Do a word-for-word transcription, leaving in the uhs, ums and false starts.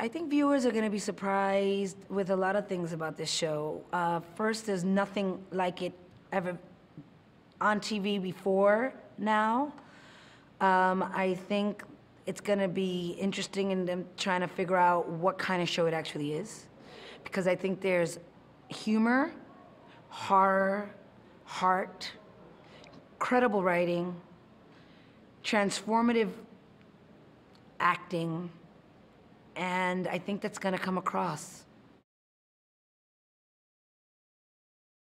I think viewers are going to be surprised with a lot of things about this show. Uh, first, there's nothing like it ever on T V before now. Um, I think it's going to be interesting in them trying to figure out what kind of show it actually is. Because I think there's humor, horror, heart, credible writing, transformative acting, and I think that's going to come across.